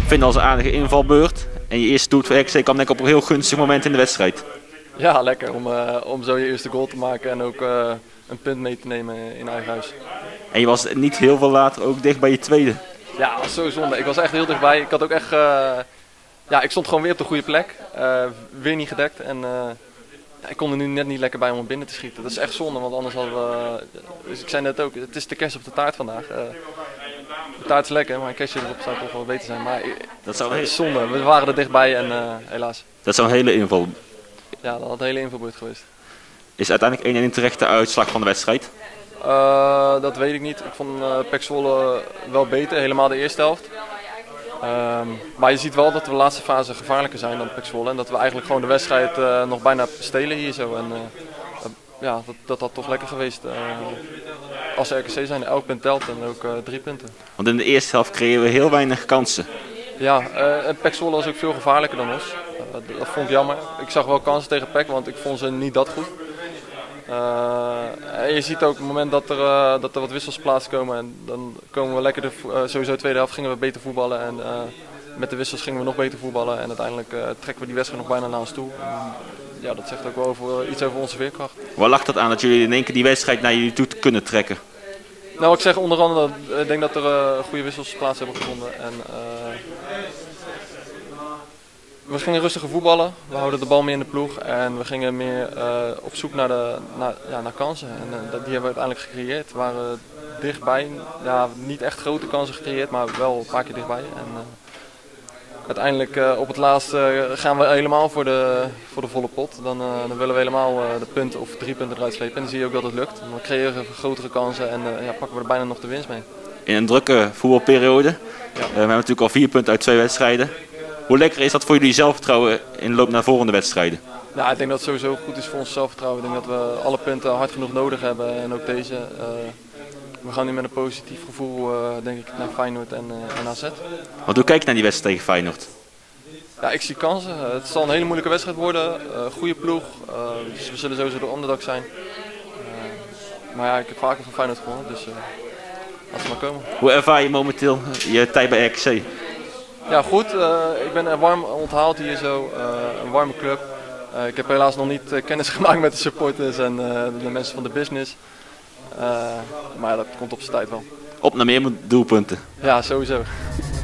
vind als een aardige invalbeurt. En je eerste doelpunt voor RKC kwam denk ik op een heel gunstig moment in de wedstrijd. Ja, lekker om zo je eerste goal te maken en ook een punt mee te nemen in eigen huis. En je was niet heel veel later ook dicht bij je tweede. Ja, zo zonde. Ik was echt heel dichtbij. Ik had ook echt, ja, ik stond gewoon weer op de goede plek. Weer niet gedekt en ik kon er nu net niet lekker bij om hem binnen te schieten. Dat is echt zonde, want anders hadden we, dus ik zei net ook, het is de kerst op de taart vandaag. De taart is lekker, maar een kerstje erop zou toch wel beter zijn. Maar dat is zonde. We waren er dichtbij en helaas. Dat zou een hele inval. Ja, dat had een hele invalbeurt geweest. Is uiteindelijk 1-1 terechte uitslag van de wedstrijd? Dat weet ik niet. Ik vond PEC Zwolle wel beter, helemaal de eerste helft. Maar je ziet wel dat we de laatste fase gevaarlijker zijn dan PEC Zwolle. En dat we eigenlijk gewoon de wedstrijd nog bijna stelen hier zo. En ja, dat had toch lekker geweest. Als RKC zijn, elk punt telt en ook 3 punten. Want in de eerste helft kregen we heel weinig kansen. Ja, en PEC Zwolle was ook veel gevaarlijker dan ons. Dat vond ik jammer. Ik zag wel kansen tegen PEC, want ik vond ze niet dat goed. En je ziet ook op het moment dat er wat wissels plaatskomen en dan komen we lekker, sowieso de tweede helft gingen we beter voetballen en met de wissels gingen we nog beter voetballen en uiteindelijk trekken we die wedstrijd nog bijna naar ons toe. En, ja, dat zegt ook wel iets over onze veerkracht. Waar lag dat aan dat jullie in één keer die wedstrijd naar jullie toe kunnen trekken? Nou, ik zeg onder andere, ik denk dat er goede wissels plaats hebben gevonden. En, we gingen rustiger voetballen, we houden de bal meer in de ploeg en we gingen meer op zoek naar kansen. En die hebben we uiteindelijk gecreëerd. We waren dichtbij, ja, niet echt grote kansen gecreëerd, maar wel een paar keer dichtbij. En, uiteindelijk op het laatste gaan we helemaal voor de volle pot. Dan willen we helemaal de punten of 3 punten eruit slepen en dan zie je ook dat het lukt. Dan creëren we grotere kansen en ja, pakken we er bijna nog de winst mee. In een drukke voetbalperiode, we hebben natuurlijk al 4 punten uit 2 wedstrijden. Hoe lekker is dat voor jullie zelfvertrouwen in de loop naar volgende wedstrijden? Ja, ik denk dat het sowieso goed is voor ons zelfvertrouwen. Ik denk dat we alle punten hard genoeg nodig hebben en ook deze. We gaan nu met een positief gevoel denk ik naar Feyenoord en AZ. Want hoe kijk je naar die wedstrijd tegen Feyenoord? Ja, ik zie kansen. Het zal een hele moeilijke wedstrijd worden. Goede ploeg. Dus we zullen sowieso de underdog zijn. Maar ja, ik heb vaker van Feyenoord gewonnen, dus laat het maar komen. Hoe ervaar je momenteel je tijd bij RKC? Ja, goed. Ik ben warm onthaald hier zo. Een warme club. Ik heb helaas nog niet kennis gemaakt met de supporters en de mensen van de business. Maar ja, dat komt op zijn tijd wel. Op naar meer doelpunten. Ja, sowieso.